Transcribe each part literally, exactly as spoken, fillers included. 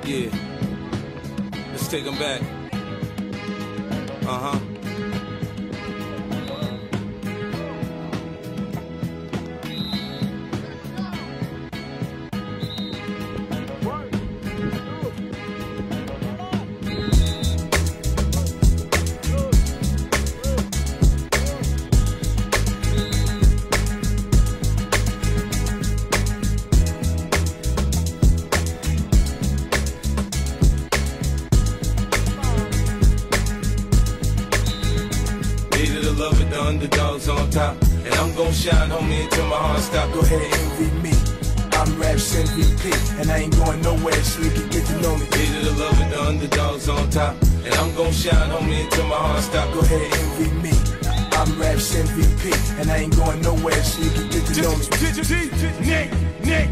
Yeah. Let's take them back. Uh-huh. Love it, the underdogs on top. And I'm gon' shine, homie, until my heart stop. Go ahead, envy me. I'm Raps M V P, and I ain't going nowhere, so you can get to know me. Leader to love it, the underdogs on top. And I'm gon' shine, homie, until my heart stop. Go ahead, envy me. I'm Raps M V P, and I ain't going nowhere, so you can get to know me. Nick, Nick.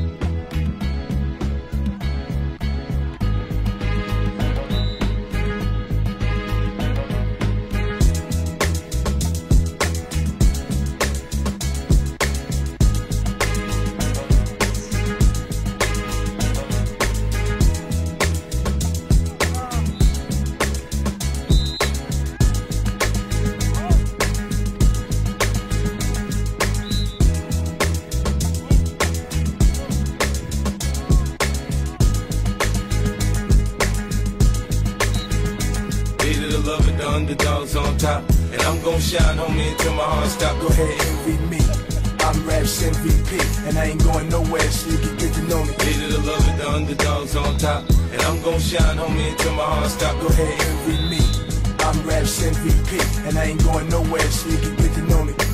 Love it, the underdogs on top. And I'm gon' shine, homie, until my heart stop. Go ahead, envy me. I'm Raps M V P, and I ain't going nowhere, so you can get to know me. Leader to love it, the underdogs on top. And I'm gon' shine, homie, until my heart stop. Go ahead, envy me. I'm Raps M V P, and I ain't going nowhere, so you can get to know me.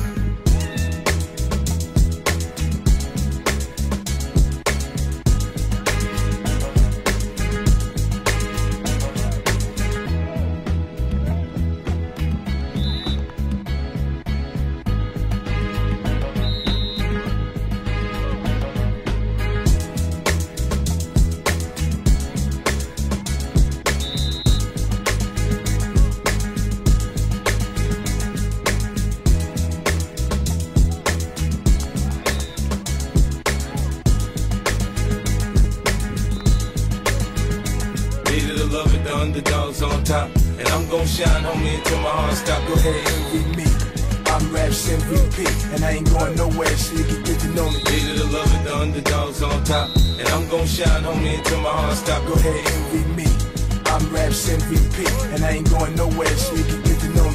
Love it, the underdogs on top. And I'm gon' shine, homie, until my heart stop. Go ahead, envy me. I'm Raps M V P, and I ain't going nowhere, so you can get to know me. Leader to love it, the underdogs on top. And I'm gon' shine, homie, until my heart stop. Go ahead, envy me. I'm Raps M V P, and I ain't going nowhere, so you can get to know me.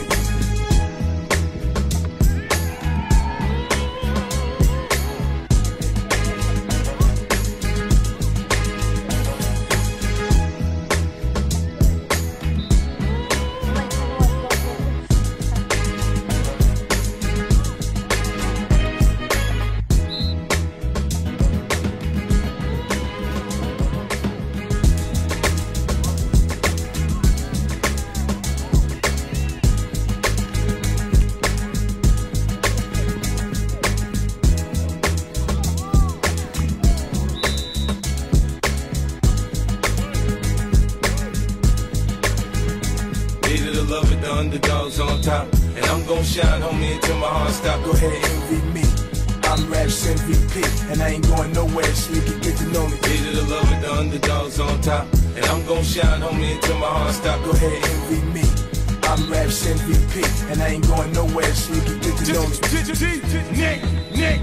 Love it, the underdogs on top. And I'm gon' shine, homie, until my heart stop. Go ahead, envy me. I'm Raps M V P, and I ain't going nowhere, so you can get to know me. Leader to love it, the underdogs on top. And I'm gon' shine, homie, until my heart stop. Go ahead, envy me. I'm Raps M V P, and I ain't going nowhere, so you can get to know me. Nick, Nick.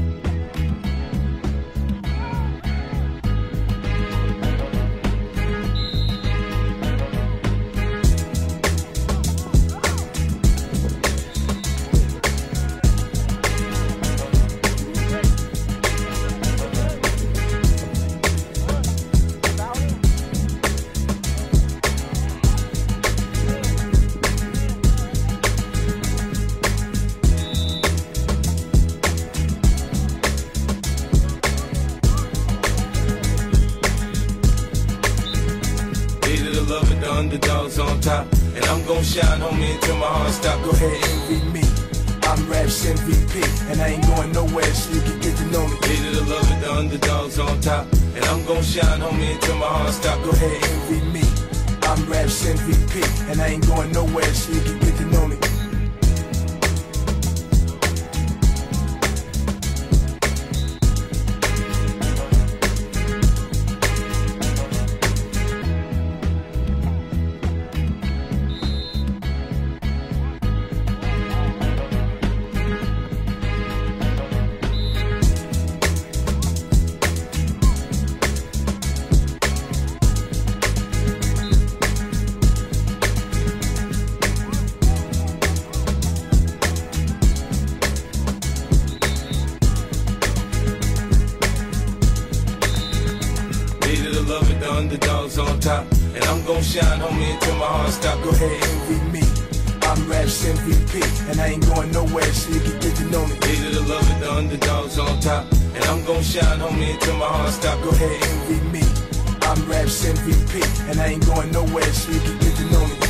Love it, the underdogs on top. And I'm gon' shine, homie, until my heart stop. Go ahead, envy me. I'm Raps M V P, and I ain't going nowhere, so you can get to know me. Leader to love it, the underdogs on top. And I'm gon' shine, homie, until my heart stop. Go ahead, envy me. I'm Raps M V P, and I ain't going nowhere, so you can get to know me. gon' shine, homie, until my heart stop. Go ahead, envy me. I'm Raps M V P, and I ain't going nowhere, so you can get to know me. Hated to love it, the underdogs on top. And I'm gon' shine, homie, until my heart stop. Go ahead, envy me. I'm Raps M V P, and I ain't going nowhere, so you can get to know me.